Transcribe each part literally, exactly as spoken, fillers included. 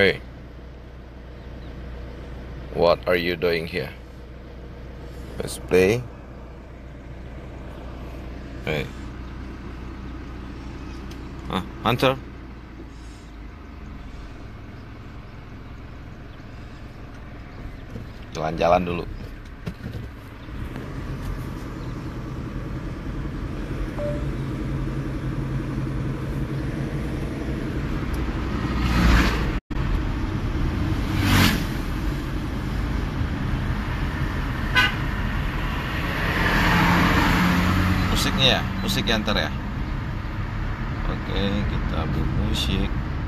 Hey, what are you doing here? Let's play. Hey. Ah, Hunter? Jalan-jalan dulu. Musiknya ya? Musik ya Hunter ya? Oke, kita bermusik.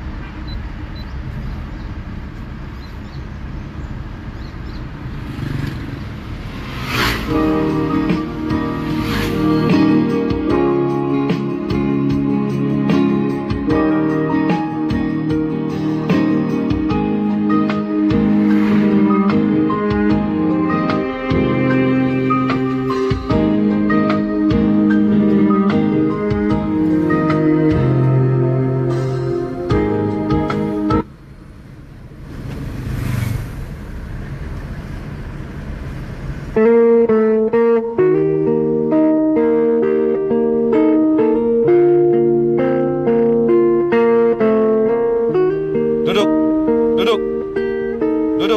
Duduk, duduk, duduk.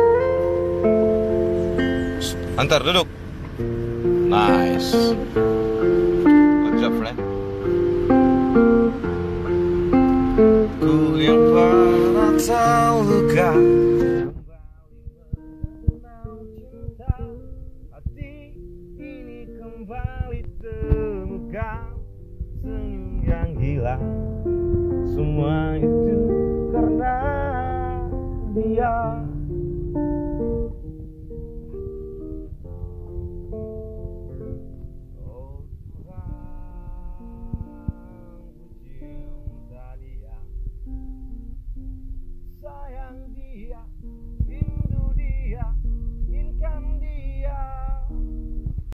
Hunter, duduk. Nice. Good job, friend. Ku yang pernah terluka, hati ini kembali temukan senyum yang hilang. Semua itu karena dia.